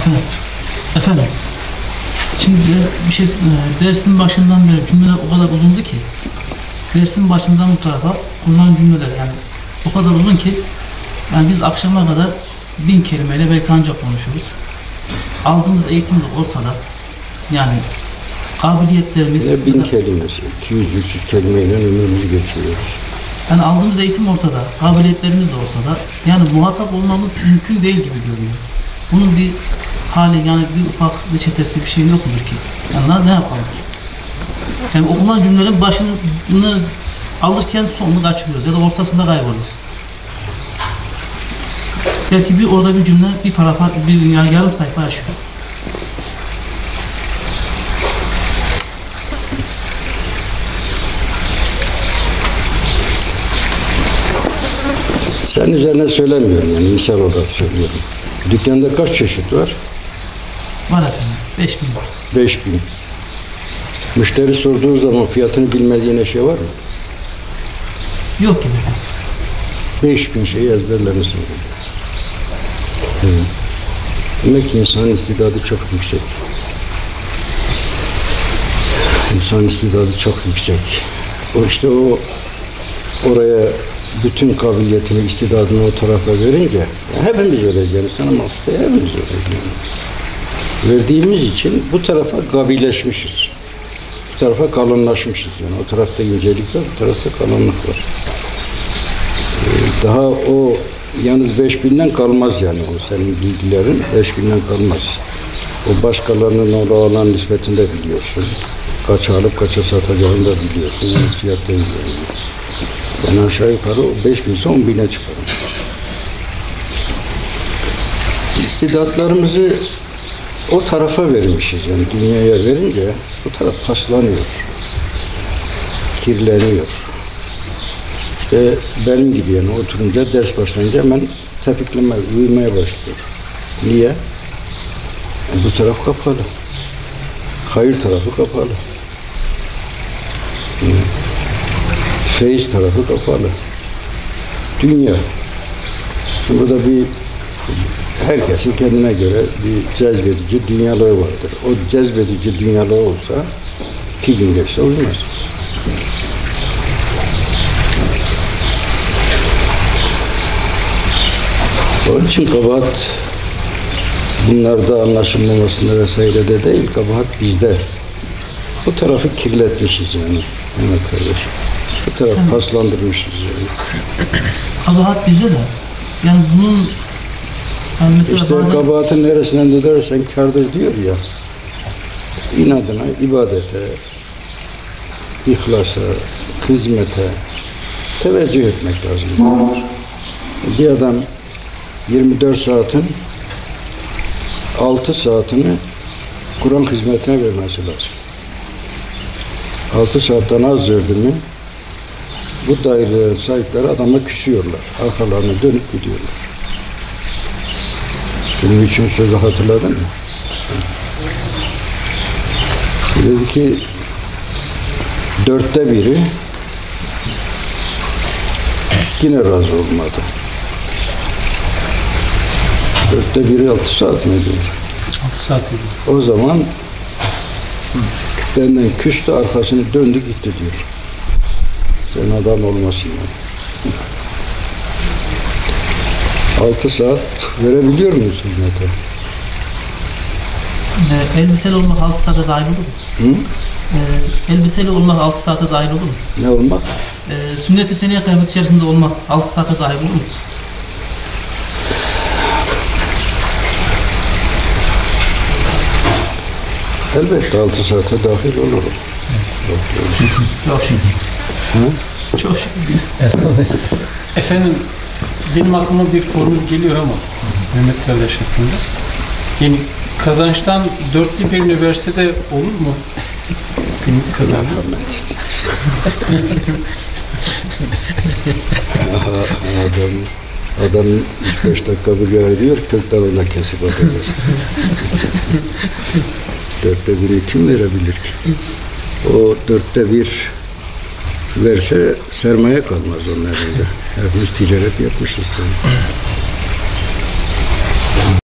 Efendim, şimdi bir şey, dersin başından beri cümleler o kadar uzundu ki, dersin başından bu tarafa kurulan cümleler yani o kadar uzun ki, yani biz akşama kadar 1000 kelimeyle belki ancak konuşuruz. Aldığımız eğitim de ortada. Yani kabiliyetlerimiz... Ne 1000 kelimesi, 200-300 kelimeyle ömrümüzü geçiriyoruz. Yani aldığımız eğitim ortada, kabiliyetlerimiz de ortada. Yani muhatap olmamız mümkün değil gibi görünüyor. Bunun bir hali, yani bir ufak reçetesi bir şey yok mudur ki? Yani ne yapalım? Yani okunan cümlelerin başını alırken sonunu kaçırıyoruz ya da ortasında kayboluyoruz. Belki bir orada bir cümle, bir paragraf, yani yarım sayfa aşıyor. Sen üzerine söylemiyorum yani misal olarak söylüyorum. Dükkanda kaç çeşit var? Var efendim, 5000 var. 5000. Müşteri sorduğu zaman fiyatını bilmediğine şey var mı? Yok gibi. 5000 şeyi ezberlemişsin. Evet. Demek ki insanın istidadı çok yüksek. İnsan istidadı çok yüksek. Oraya bütün kabiliyetini, istidadını o tarafa verince, yani hepimiz öleceğiz, sana mahsusda hepimiz öleceğiz. Verdiğimiz için bu tarafa kabileşmişiz. Bu tarafa kalınlaşmışız. Yani o tarafta incelik var, bu tarafta kalınlık var. Daha o yalnız 5000'den kalmaz yani o senin bilgilerin 5000'den kalmaz. O başkalarının orada olan nispetini de biliyorsun. Kaça alıp kaça satacağını da biliyorsun. Yani fiyat değil yani. Ben aşağı yukarı 5000 ise 10.000'e çıkarım. İstidatlarımızı o tarafa vermişiz yani dünyaya verince bu taraf paslanıyor, kirleniyor. İşte benim gibi yani oturunca ders başlayınca hemen tepikleme, uyumaya başlıyor. Niye? Bu taraf kapalı. Hayır tarafı kapalı. Feyiz tarafı kapalı. Dünya. Şimdi burada herkesin kendine göre bir cezbedici dünyalığı vardır. O cezbedici dünyalığı olsa 2 gün geçse uymaz. Onun için kabahat bunlarda anlaşılmamasında vesaire de değil, kabahat bizde. Bu tarafı kirletmişiz yani Mehmet kardeş. Bu tarafı paslandırmışız yani. Kabahat bizde de. Yani bunun yani mesela İşte bazen... kabahatin neresinden dönersen kârdır diyor ya. İnadına, ibadete, ihlasa, hizmete teveccüh etmek lazım. Bir adam 24 saatin 6 saatini Kur'an hizmetine vermesi lazım. 6 saatten az verdi mi bu dairelerin sahipleri adama küsüyorlar. Arkalarına dönüp gidiyorlar. Bunun için sözü hatırladın mı? Dedi ki 1/4 yine razı olmadı. 1/4 6 saat mi diyor? 6 saat diyor. O zaman benden küstü, arkasını döndü gitti diyor. Sen adam olmasın yani. 6 saat verebiliyor muyuz hizmete? Elbiseli olmak 6 saate dahil olur mu? Elbiseli olmak 6 saate dahil olur mu? Ne olmak? Sünnet-i seniyye kıyafet içerisinde olmak 6 saate dahil olur mu? Elbette 6 saate dahil olur. Çok şükür. Çok şükür. Efendim, benim aklıma bir formül geliyor ama Mehmet kardeş hakkında. Yani kazançtan 1/4 verse de olur mu? Günlük kazanç. Adam 3-5 dakika bir ayırıyor, 40 tane ona kesip atacağız. 1/4'ü kim verebilir ki? O 1/4 verse sermaye kalmaz onun elinde. Hepimiz ticaret yapmışız. Yani.